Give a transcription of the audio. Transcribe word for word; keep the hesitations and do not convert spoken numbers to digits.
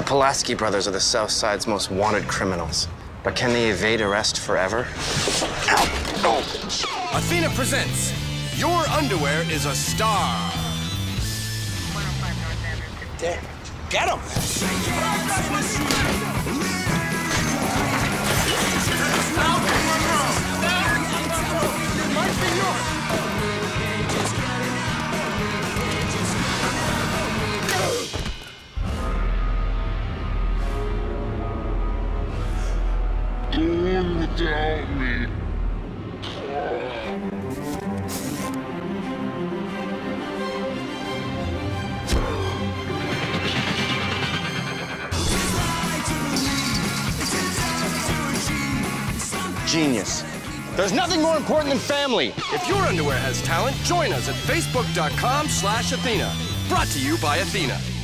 Polaski brothers are the South Side's most wanted criminals. But can they evade arrest forever? Athena presents Your Underwear is a Star. There. Get him! Go without me. Genius. There's nothing more important than family. If your underwear has talent, join us at facebook dot com slash Athena. Brought to you by Athena.